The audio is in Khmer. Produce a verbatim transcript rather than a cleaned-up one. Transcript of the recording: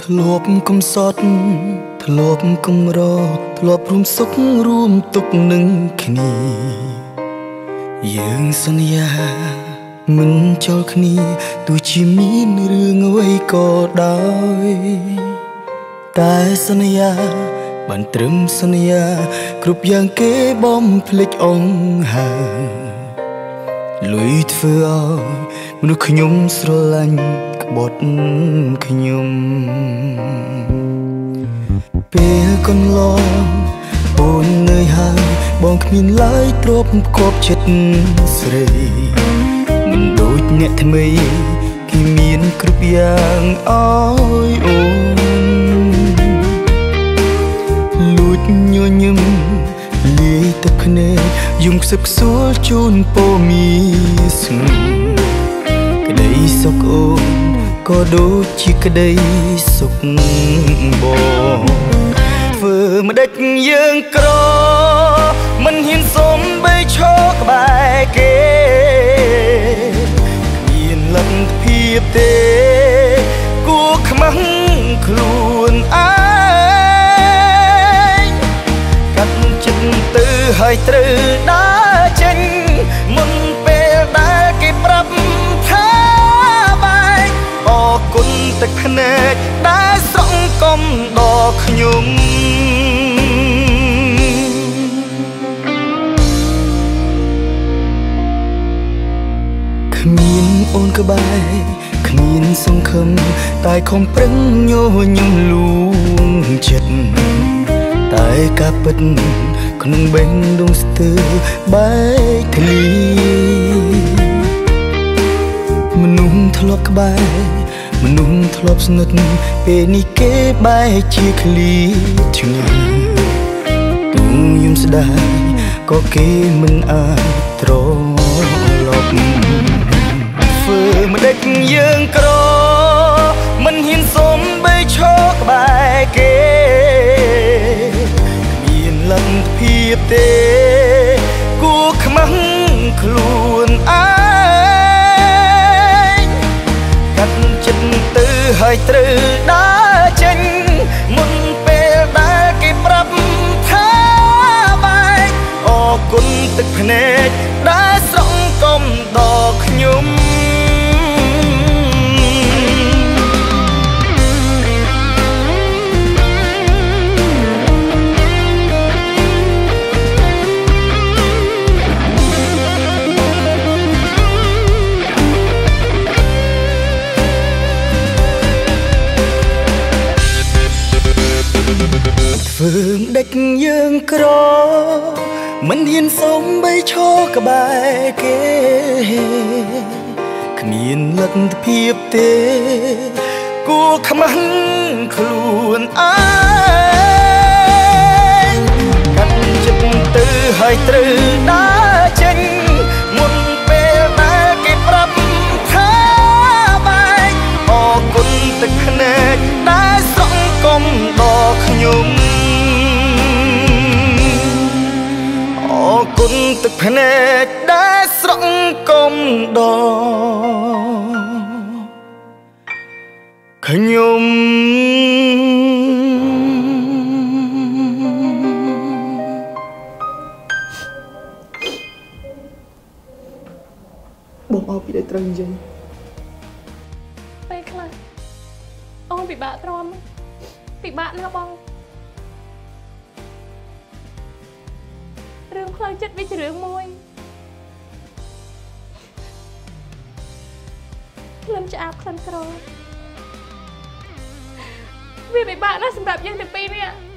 ធ្លាប់កំសត់ធ្លាប់កំរធ្លាប់រួមសុខរួមទុក្ខនឹងគ្នាយើងសន្យាមិនចោលគ្នាទោះជាមានរឿងអ្វីក៏ដោយតែសន្យាបានត្រឹមសន្យាគ្រប់យ៉ាងគេបំភ្លេចអង្ហើលុយធ្វើឲ្យមនុស្សខ្ញុំស្រឡាញ់ក្បត់ខ្ញុំពេលកន្លងអូននឿយហើយបងគ្មានឡើយទ្រពគប់ចិត្តស្រីមិនដូចអ្នកថ្មីគេមានគ្រប់យ៉ាងអើយអូនលួចញញឹមលាយទឹកភ្នែកយំខ្សឹបខ្សួលជូនពរមីស្ងួនក្តីសុខអូនក៏ដូចជាក្តីសុខបងធ្វើម្ដេចយើងក្រមិនហ៊ានសុំបីឈរក្បែរគេគ្មានលទ្ធភាពទេគួរខ្មាស់ខ្លួនឯងកាត់ចិត្តទៅហើយត្រូវដើរចេញមុនពេលដែលគេប្រាប់ថាបាយអរគុណទឹកភ្នែកដែលស្រង់កុំដល់ខ្ញុំគ្មានអូនក្បែរគ្មានសង្ឃឹមតែខំប្រឹងញញឹមលួងចិត្តតែការពិតក្នុងបេះដូងស្ទើរបែកធ្លាយមនុស្សធ្លាប់ក្បែរមនុស្សធ្លាប់ស្និទ្ធពេលនេះគេបែកជាឃ្លាឆ្ងាយទូខ្ញុំស្ដាយក៏គេមិនអាចត្រឡប់ធ្វើម្ដេចយើងក្រមិនហ៊ានសុំបីឈរក្បែរគេគ្មានលទ្ធភាពទេគួរខ្មាស់ខ្លួនឯងកាត់ចិត្តទៅហើយត្រូវដើរចេញមុនពេលដែលគេប្រាប់ថាបាយអរគុណទឹកភ្នែកដែលស្រង់កុំដល់ខ្ញុំធ្វើម្ដេចយើងក្រមិនហ៊ានសុំបីឈរក្បែរគេគ្មានលទ្ធភាពទេគួរខ្មាស់ខ្លួនឯងកាត់ចិត្តទៅហើយត្រូវដើរចេញមុនពេលដែលគេប្រាប់ថាបាយអរគុណទឹកភ្នែកដែលស្រង់កុំដល់ខ្ញុំអរគុណទឹកភ្នែកដែលស្រង់កុំដល់ខ្ញុំបងអរពីដែលត្រូវនិយាយពេលខ្លះអូនពិបាកទ្រាំពិបាកណាស់បងរឿងផ្លូវចិត្តវាជារឿងមួយក្លិនឆ្អាបក្លិនក្រវាពិបាកណាស់សម្រាប់យើងទាំងពីរនេះ